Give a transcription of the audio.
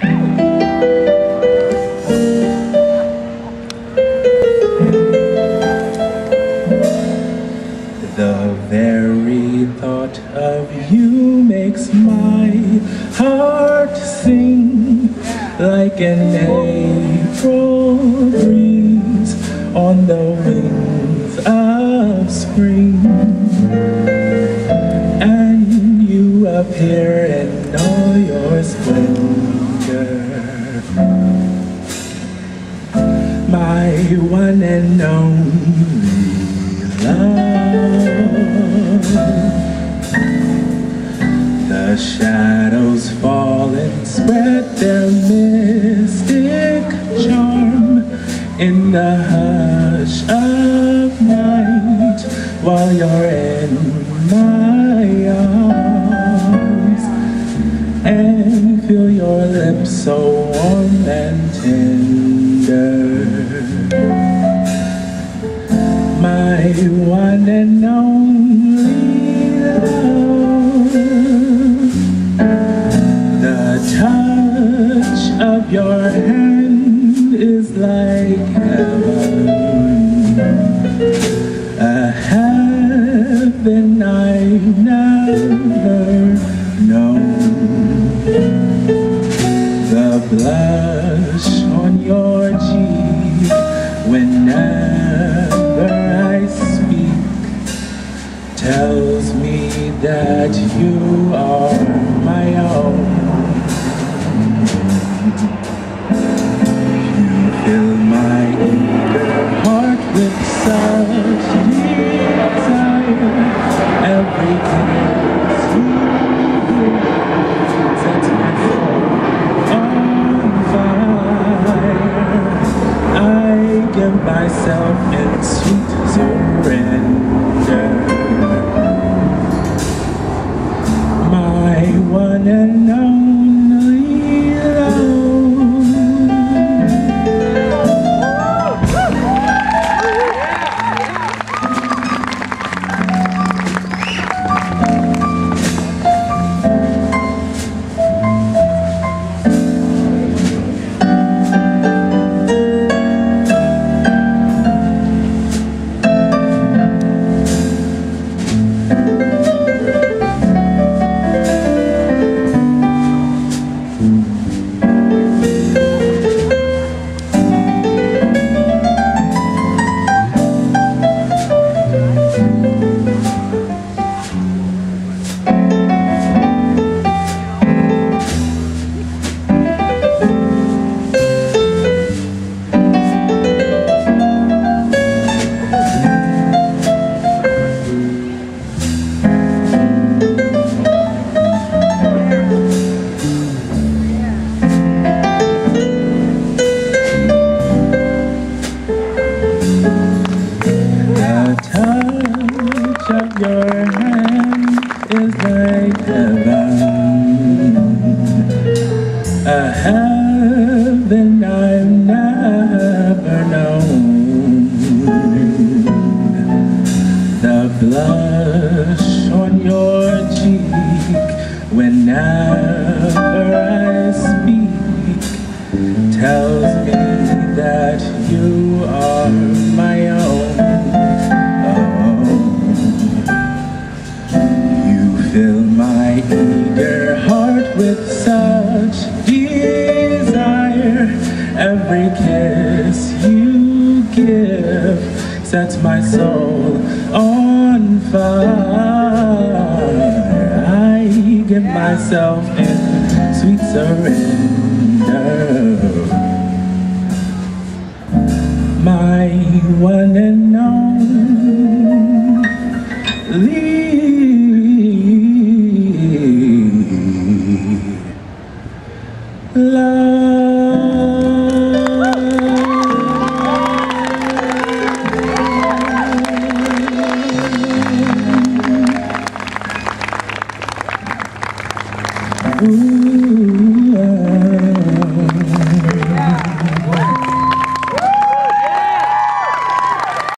The very thought of you makes my heart sing like an April breeze on the wings of spring. And you appear in all your splendor, my one and only love. The shadows fall and spread their mystic charm in the hush of night while you're in my arms, and feel your lips so warm and tender. My one and only love. The touch of your hand is like heaven, a heaven I've never known. The blush on your cheek whenever I speak tells me that you are my own. You fill my eager heart with such desire. Every kiss you give sets my soul on fire. I give myself in sweet surrender. My one and only love. Your hand is like heaven, a heaven I've never known. The blush on your cheek whenever I speak tells me that you are my own. Fill my eager heart with such desire. Every kiss you give sets my soul on fire. I give myself in sweet surrender. My one and only love.